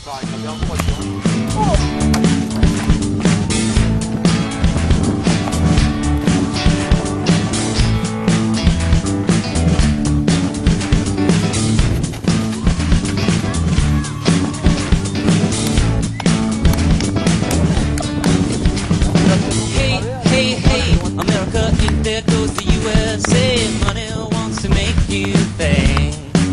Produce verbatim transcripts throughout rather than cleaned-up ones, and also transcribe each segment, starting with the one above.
There goes the U S A. Money wants to make you think.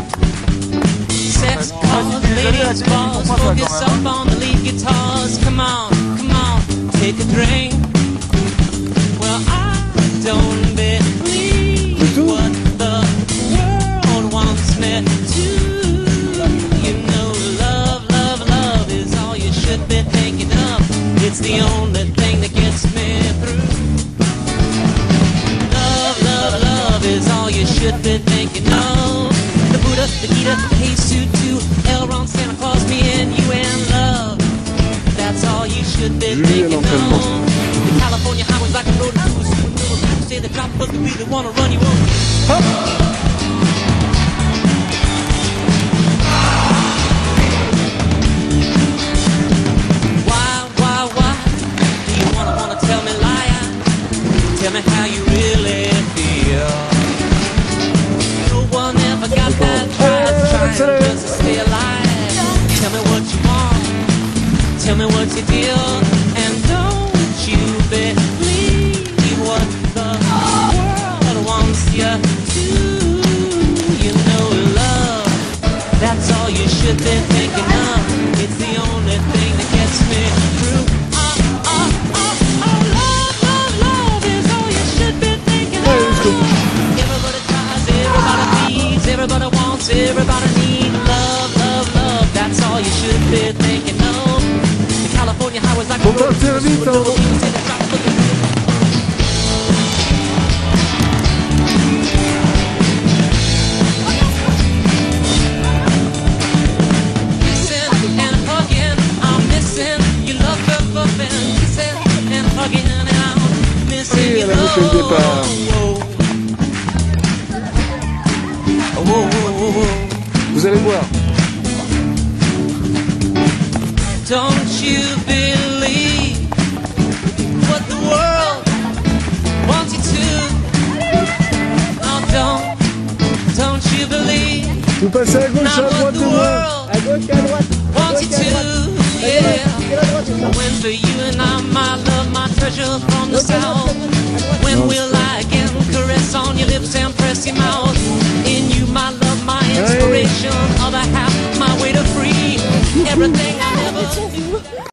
Sex calls, ladies balls, focus up on the lead guitars. Come on, come on, take a drink. Well, I don't believe what the world wants me to. You know, love, love, love is all you should be thinking of. It's the only thing that gets me through. Is all you should be thinking of. The Buddha, the Gita, Jesus too, El Ron, Santa Claus, me and you and love. That's all you should be thinking of. The California highways like a road to cruise. People say the drop was the really wanna run you over. Why, why, why do you wanna wanna tell me liar? Tell me how you really feel. Got that drive, trying just to stay alive. Tell me what you want, tell me what you feel, and don't you believe what the world wants you to. You know love, that's all you should be thinking of. It's the only thing that gets me through. Oh, oh, oh, oh, love, love, love is all you should be thinking of. Everybody tries, everybody needs, everybody wants, everybody needs love, love, love. That's all you should be thinking of. The California highways like a road to kissing and hugging, I'm missing your love, love, loving. Kissing and hugging, and I'm missing your love. Oh, oh, oh, oh. Vous allez voir. Don't you believe what the world wants you to? Oh, don't, don't you believe? Vous passez à gauche, à droite, the world à gauche, à droite. wants you to, yeah. When for you and I, my love, my treasure from the south. When will I again caress on your lips and press your mouth? In you, my love, my inspiration, other half, my way to free everything I ever do.